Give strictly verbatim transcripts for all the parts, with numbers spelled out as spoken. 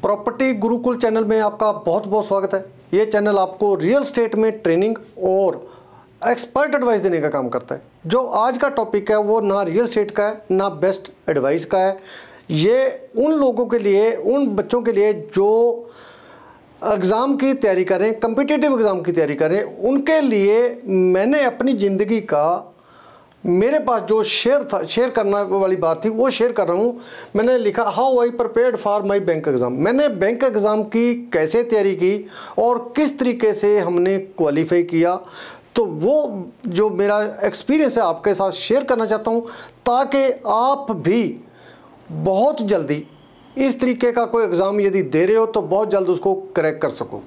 Property Gurukul channel में आपका बहुत बहुत स्वागत है। ये चैनल आपको रियल एस्टेट में ट्रेनिंग और एक्सपर्ट एडवाइस देने का काम करता है। जो आज का टॉपिक है वो ना रियल एस्टेट का है ना बेस्ट एडवाइस का है। ये उन लोगों के लिए, उन बच्चों के लिए जो एग्ज़ाम की तैयारी करें, कम्पिटिटिव एग्ज़ाम की तैयारी करें, उनके लिए मैंने अपनी ज़िंदगी का, मेरे पास जो शेयर था, शेयर करना वाली बात थी वो शेयर कर रहा हूँ। मैंने लिखा how I prepared for my bank exam. मैंने बैंक एग्ज़ाम की कैसे तैयारी की और किस तरीके से हमने क्वालिफाई किया, तो वो जो मेरा एक्सपीरियंस है आपके साथ शेयर करना चाहता हूँ, ताकि आप भी बहुत जल्दी इस तरीके का कोई एग्ज़ाम यदि दे रहे हो तो बहुत जल्द उसको क्रैक कर सको।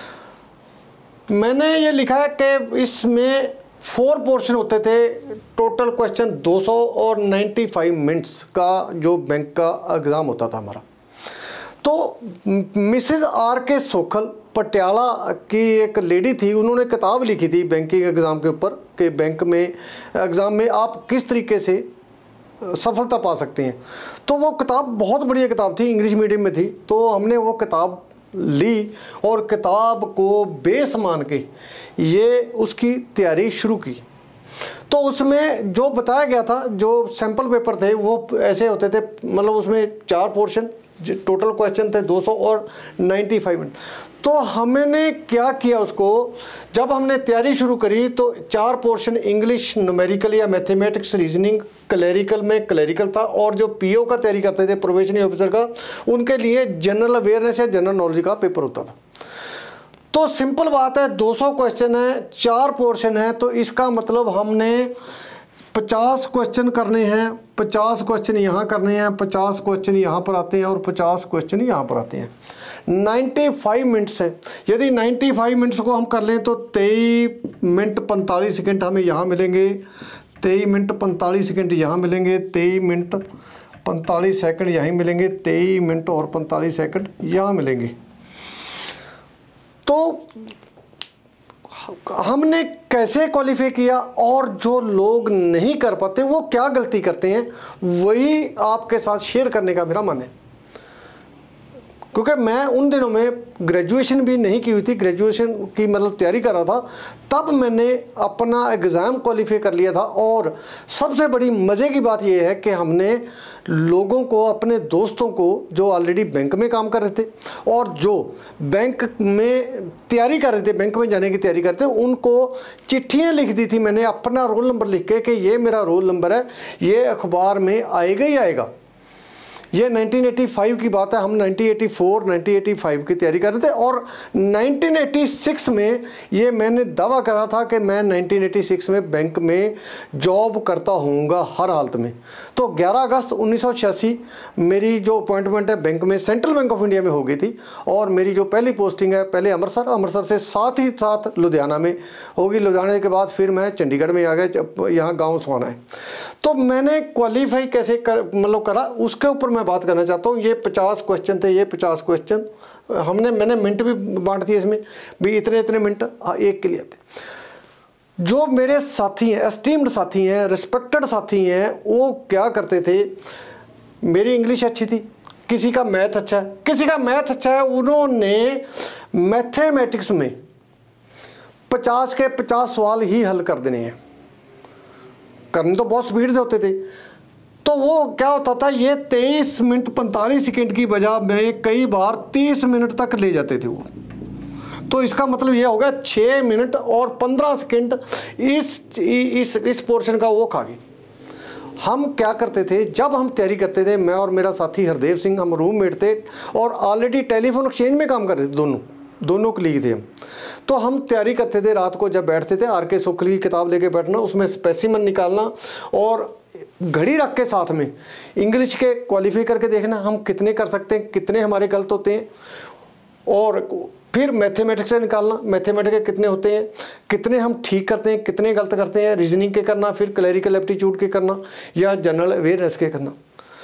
मैंने ये लिखा है कि इसमें फोर पोर्शन होते थे, टोटल क्वेश्चन दो सौ और पचानवे मिनट्स का जो बैंक का एग्ज़ाम होता था हमारा। तो मिसेज आर के सोखल पटियाला की एक लेडी थी, उन्होंने किताब लिखी थी बैंकिंग एग्ज़ाम के ऊपर कि बैंक में एग्ज़ाम में आप किस तरीके से सफलता पा सकते हैं। तो वो किताब बहुत बढ़िया किताब थी, इंग्लिश मीडियम में थी। तो हमने वो किताब ली और किताब को बेस मान के ये उसकी तैयारी शुरू की। तो उसमें जो बताया गया था, जो सैम्पल पेपर थे वो ऐसे होते थे, मतलब उसमें चार पोर्शन, टोटल क्वेश्चन थे दो सौ और पचानवे मिनट। तो हमने क्या किया, उसको जब हमने तैयारी शुरू करी तो चार पोर्शन इंग्लिश, न्यूमेरिकल या मैथमेटिक्स, रीजनिंग, क्लैरिकल में क्लैरिकल था, और जो पीओ का तैयारी करते थे प्रोबेशनरी ऑफिसर का, उनके लिए जनरल अवेयरनेस या जनरल नॉलेज का पेपर होता था। तो सिंपल बात है, दो सौ क्वेश्चन है, चार पोर्शन है, तो इसका मतलब हमने पचास क्वेश्चन करने हैं, पचास क्वेश्चन यहाँ करने हैं, पचास क्वेश्चन यहाँ पर आते हैं और पचास क्वेश्चन यहाँ पर आते हैं। पचानवे मिनट्स हैं। यदि पचानवे मिनट्स को हम कर लें तो तेईस मिनट पैंतालीस सेकंड हमें यहाँ मिलेंगे, तेईस मिनट पैंतालीस सेकंड यहाँ मिलेंगे, तेईस मिनट पैंतालीस सेकंड यहीं मिलेंगे, तेईस मिनट और पैंतालीस सेकंड यहाँ मिलेंगे। तो हमने कैसे क्वालिफाई किया, और जो लोग नहीं कर पाते वो क्या गलती करते हैं, वही आपके साथ शेयर करने का मेरा मन है। क्योंकि मैं उन दिनों में ग्रेजुएशन भी नहीं की हुई थी, ग्रेजुएशन की मतलब तैयारी कर रहा था, तब मैंने अपना एग्ज़ाम क्वालिफाई कर लिया था। और सबसे बड़ी मज़े की बात यह है कि हमने लोगों को, अपने दोस्तों को जो ऑलरेडी बैंक में काम कर रहे थे और जो बैंक में तैयारी कर रहे थे, बैंक में जाने की तैयारी करते, उनको चिट्ठियाँ लिख दी थी मैंने, अपना रोल नंबर लिख के कि ये मेरा रोल नंबर है, ये अखबार में आएगा ही आएगा। ये उन्नीस सौ पचासी की बात है, हम उन्नीस सौ चौरासी, उन्नीस सौ पचासी की तैयारी कर रहे थे। और उन्नीस सौ छियासी में ये मैंने दावा करा था कि मैं उन्नीस सौ छियासी में बैंक में जॉब करता हूँगा हर हालत में। तो ग्यारह अगस्त उन्नीस सौ छियासी मेरी जो अपॉइंटमेंट है बैंक में, सेंट्रल बैंक ऑफ इंडिया में हो गई थी, और मेरी जो पहली पोस्टिंग है पहले अमृतसर, अमृतसर से साथ ही साथ लुधियाना में होगी। लुधियाना के बाद फिर मैं चंडीगढ़ में आ गया, यहाँ गाँव सुहाना है। तो मैंने क्वालिफाई कैसे कर मतलब करा, उसके ऊपर मैं बात करना चाहता हूँ। ये पचास क्वेश्चन थे, ये पचास क्वेश्चन हमने, मैंने मिनट भी बांट दिए इसमें भी, इतने इतने मिनट एक के लिए थे। जो मेरे साथी हैं, एस्टीम्ड साथी हैं, रिस्पेक्टेड साथी हैं, वो क्या करते थे, मेरी इंग्लिश अच्छी थी, किसी का मैथ अच्छा है, किसी का मैथ अच्छा है, उन्होंने मैथमेटिक्स में पचास के पचास सवाल ही हल कर देने हैं। करने तो बहुत स्पीड से होते थे। तो वो क्या होता था, ये तेईस मिनट पैंतालीस सेकंड की बजाय में कई बार तीस मिनट तक ले जाते थे वो। तो इसका मतलब ये हो गया छः मिनट और पंद्रह सेकंड इस इस इस पोर्शन का वो खा गए। हम क्या करते थे, जब हम तैयारी करते थे, मैं और मेरा साथी हरदेव सिंह, हम रूममेट थे और ऑलरेडी टेलीफोन एक्सचेंज में काम कर रहे थे, दोनों दोनों कलीग थे हम। तो हम तैयारी करते थे, रात को जब बैठते थे, आर के सोखल की किताब लेके बैठना, उसमें स्पेसिमन निकालना और घड़ी रख के साथ में इंग्लिश के क्वालिफाई करके देखना हम कितने कर सकते हैं, कितने हमारे गलत होते हैं, और फिर मैथमेटिक्स से निकालना मैथमेटिक्स के कितने होते हैं, कितने हम ठीक करते हैं, कितने गलत करते हैं, रीजनिंग के करना, फिर क्लैरिकल एप्टीट्यूड के करना या जनरल अवेयरनेस के करना।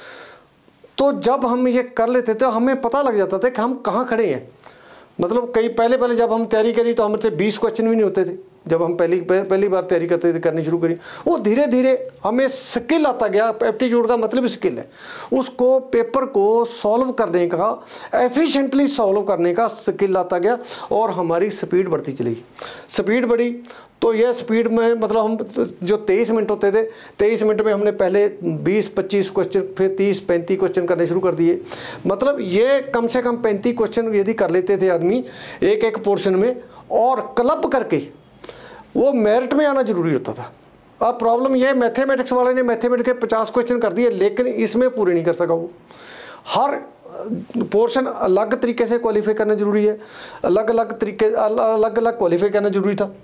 तो जब हम ये कर लेते थे हमें पता लग जाता था कि हम कहाँ खड़े हैं। मतलब कई पहले पहले जब हम तैयारी करी तो हमसे बीस क्वेश्चन भी नहीं होते थे, जब हम पहली पहली बार तैयारी करते थे, करनी शुरू करी, वो धीरे धीरे हमें स्किल आता गया। एप्टीट्यूड का मतलब स्किल है, उसको पेपर को सॉल्व करने का, एफिशिएंटली सॉल्व करने का स्किल आता गया और हमारी स्पीड बढ़ती चली। स्पीड बढ़ी तो यह स्पीड में मतलब हम जो तेईस मिनट होते थे, तेईस मिनट में हमने पहले बीस पच्चीस क्वेश्चन, फिर तीस पैंतीस क्वेश्चन करने शुरू कर दिए। मतलब ये कम से कम पैंतीस क्वेश्चन यदि कर लेते थे आदमी एक एक पोर्शन में, और क्लब करके वो मेरिट में आना जरूरी होता था। अब प्रॉब्लम ये, मैथमेटिक्स वाले ने मैथमेटिक्स के पचास क्वेश्चन कर दिए, लेकिन इसमें पूरे नहीं कर सका। वो हर पोर्शन अलग तरीके से क्वालिफाई करना जरूरी है, अलग अलग तरीके अलग अलग क्वालिफाई करना जरूरी था,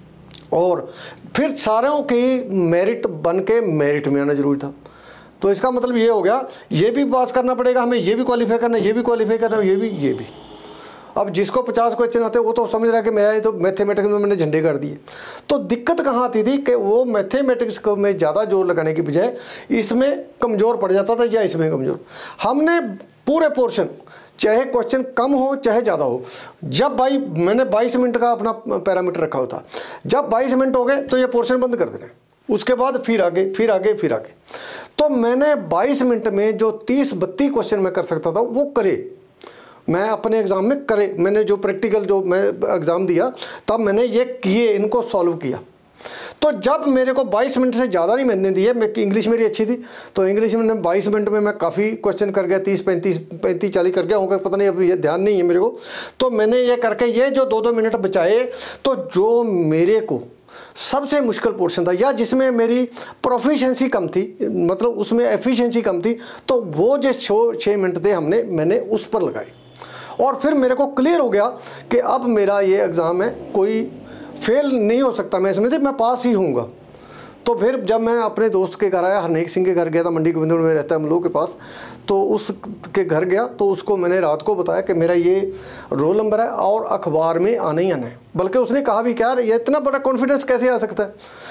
और फिर सारों की मेरिट बन के मेरिट में आना जरूरी था। तो इसका मतलब ये हो गया, ये भी पास करना पड़ेगा हमें, ये भी क्वालिफाई करना, ये भी क्वालिफाई करना, ये भी ये भी। अब जिसको पचास क्वेश्चन आते हैं वो तो समझ रहा है कि मैं तो मैथमेटिक्स में मैंने झंडे कर दिए। तो दिक्कत कहाँ आती थी कि वो मैथमेटिक्स को में ज़्यादा जोर लगाने की बजाय इसमें कमज़ोर पड़ जाता था या इसमें कमज़ोर। हमने पूरे पोर्शन, चाहे क्वेश्चन कम हो चाहे ज़्यादा हो, जब भाई मैंने बाईस मिनट का अपना पैरामीटर रखा होता, जब बाईस मिनट हो गए तो ये पोर्शन बंद कर देना, उसके बाद फिर आगे फिर आगे फिर आगे। तो मैंने बाईस मिनट में जो तीस बत्तीस क्वेश्चन मैं कर सकता था वो करे, मैं अपने एग्ज़ाम में करे। मैंने जो प्रैक्टिकल जो मैं एग्ज़ाम दिया तब मैंने ये किए, इनको सॉल्व किया। तो जब मेरे को बाईस मिनट से ज़्यादा नहीं मैंने दिए, मैं इंग्लिश मेरी अच्छी थी तो इंग्लिश में बाईस मिनट में मैं काफ़ी क्वेश्चन कर गया, तीस पैंतीस पैंतीस चालीस कर गया होगा, पता नहीं, अब ये ध्यान नहीं है मेरे को। तो मैंने ये करके ये जो दो दो मिनट बचाए, तो जो मेरे को सबसे मुश्किल पोर्शन था या जिसमें मेरी प्रोफिशिएंसी कम थी, मतलब उसमें एफिशिएंसी कम थी, तो वो जो छः छः मिनट थे हमने मैंने उस पर लगाए। और फिर मेरे को क्लियर हो गया कि अब मेरा ये एग्ज़ाम है, कोई फेल नहीं हो सकता, मैं इसमें से मैं पास ही होऊंगा। तो फिर जब मैं अपने दोस्त के घर आया, हरनेक सिंह के घर गया था, मंडी गोविंदपुर में रहता है हम लोग के पास, तो उसके घर गया तो उसको मैंने रात को बताया कि मेरा ये रोल नंबर है और अखबार में आना ही आना है। बल्कि उसने कहा भी क्या ये इतना बड़ा कॉन्फिडेंस कैसे आ सकता है,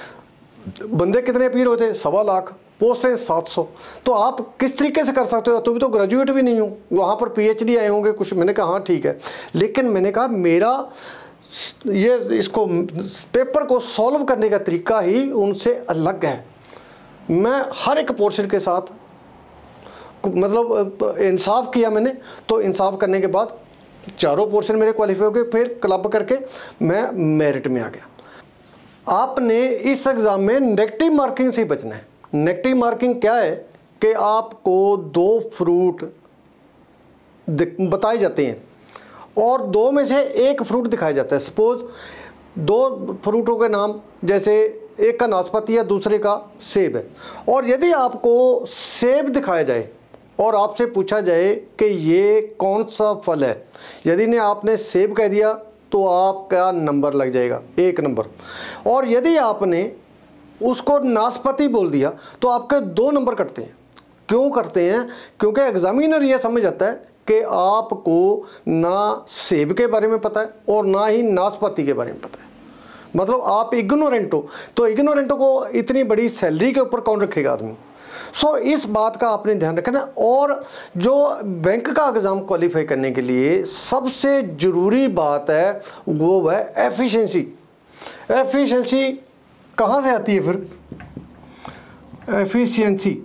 बंदे कितने अपील होते हैं, सवा लाख, पोस्ट है सात सौ, तो आप किस तरीके से कर सकते हो, तो भी तो ग्रेजुएट भी नहीं हो, वहाँ पर पीएचडी आए होंगे कुछ। मैंने कहा हाँ ठीक है, लेकिन मैंने कहा मेरा ये इसको पेपर को सॉल्व करने का तरीका ही उनसे अलग है। मैं हर एक पोर्शन के साथ मतलब इंसाफ किया मैंने, तो इंसाफ करने के बाद चारों पोर्शन मेरे क्वालिफाई हो गए, फिर क्लब करके मैं मेरिट में आ गया। आपने इस एग्ज़ाम में नेगेटिव मार्किंग से बचना है। नेगेटिव मार्किंग क्या है कि आपको दो फ्रूट बताए जाते हैं और दो में से एक फ्रूट दिखाया जाता है। सपोज दो फ्रूटों के नाम, जैसे एक का नाशपाती है, दूसरे का सेब है, और यदि आपको सेब दिखाया जाए और आपसे पूछा जाए कि ये कौन सा फल है, यदि ने आपने सेब कह दिया तो आपका नंबर लग जाएगा, एक नंबर। और यदि आपने उसको नाशपाती बोल दिया तो आपके दो नंबर कटते हैं। क्यों करते हैं? क्योंकि एग्जामिनर ये समझ आता है कि आपको ना सेब के बारे में पता है और ना ही नाशपाती के बारे में पता है, मतलब आप इग्नोरेंट हो। तो इग्नोरेंटों को इतनी बड़ी सैलरी के ऊपर कौन रखेगा आदमी। सो so, इस बात का आपने ध्यान रखना। और जो बैंक का एग्ज़ाम क्वालिफाई करने के लिए सबसे ज़रूरी बात है वो है एफिशिएंसी। एफिशिएंसी कहाँ से आती है फिर? एफिशिएंसी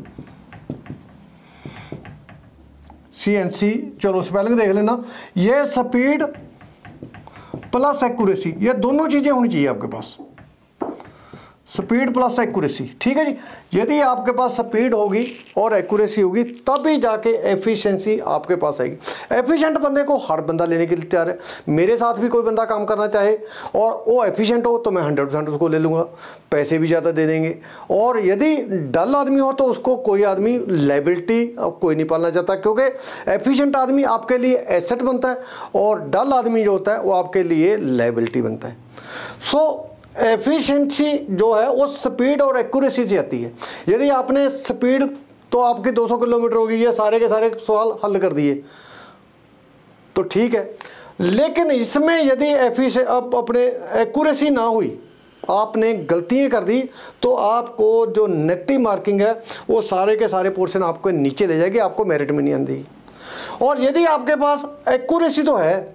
सी एन सी, चलो स्पेलिंग देख लेना। ये स्पीड प्लस एक्यूरेसी, ये दोनों चीज़ें होनी चाहिए आपके पास, स्पीड प्लस एक्यूरेसी। ठीक है जी, यदि आपके पास स्पीड होगी और एक्यूरेसी होगी तभी जाके एफिशिएंसी आपके पास आएगी। एफिशिएंट बंदे को हर बंदा लेने के लिए तैयार है। मेरे साथ भी कोई बंदा काम करना चाहे और वो एफिशिएंट हो तो मैं हंड्रेड परसेंट उसको ले लूँगा, पैसे भी ज़्यादा दे देंगे। और यदि डल आदमी हो तो उसको कोई आदमी लायबिलिटी कोई नहीं पालना चाहता, क्योंकि एफिशिएंट आदमी आपके लिए एसेट बनता है और डल आदमी जो होता है वो आपके लिए लायबिलिटी बनता है। सो एफिशिएंसी जो है वो स्पीड और एक्यूरेसी से आती है। यदि आपने स्पीड तो आपकी दो सौ किलोमीटर होगी, ये सारे के सारे सवाल हल कर दिए तो ठीक है, लेकिन इसमें यदि एफिशिएंसी अब अपने एक्यूरेसी ना हुई, आपने गलतियां कर दी, तो आपको जो नेगेटिव मार्किंग है वो सारे के सारे पोर्शन आपको नीचे ले जाएगी, आपको मेरिट में नहीं आती। और यदि आपके पास एक्यूरेसी तो है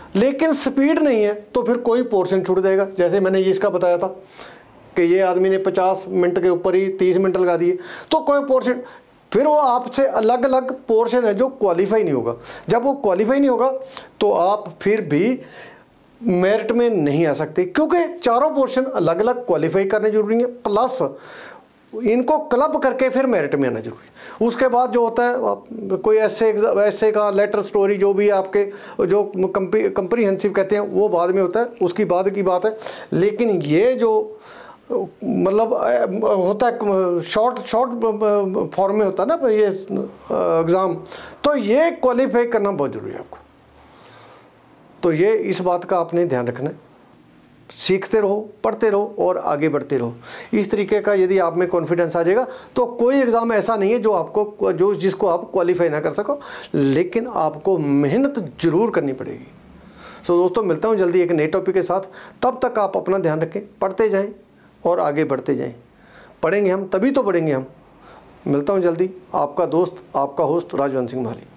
लेकिन स्पीड नहीं है तो फिर कोई पोर्शन छूट जाएगा। जैसे मैंने ये इसका बताया था कि ये आदमी ने पचास मिनट के ऊपर ही तीस मिनट लगा दिए, तो कोई पोर्शन, फिर वो आपसे अलग अलग पोर्शन है जो क्वालिफाई नहीं होगा। जब वो क्वालिफाई नहीं होगा तो आप फिर भी मेरिट में नहीं आ सकते, क्योंकि चारों पोर्शन अलग अलग क्वालिफाई करने जरूरी है, प्लस इनको क्लब करके फिर मेरिट में आना जरूरी है। उसके बाद जो होता है कोई ऐसे ऐसे का लेटर स्टोरी जो भी आपके जो कंप्रीहेंसिव कहते हैं वो बाद में होता है, उसकी बाद की बात है। लेकिन ये जो मतलब होता है शॉर्ट शॉर्ट फॉर्म में होता है ना ये एग्ज़ाम, तो ये क्वालिफाई करना बहुत ज़रूरी है आपको। तो ये इस बात का आपने ध्यान रखना है, सीखते रहो, पढ़ते रहो और आगे बढ़ते रहो। इस तरीके का यदि आप में कॉन्फिडेंस आ जाएगा तो कोई एग्ज़ाम ऐसा नहीं है जो आपको जो जिसको आप क्वालिफाई ना कर सको, लेकिन आपको मेहनत ज़रूर करनी पड़ेगी। सो दोस्तों, मिलता हूँ जल्दी एक नए टॉपिक के साथ। तब तक आप अपना ध्यान रखें, पढ़ते जाएं और आगे बढ़ते जाएं। पढ़ेंगे हम तभी तो बढ़ेंगे हम। मिलता हूँ जल्दी, आपका दोस्त, आपका होस्ट राजवंत सिंह माली।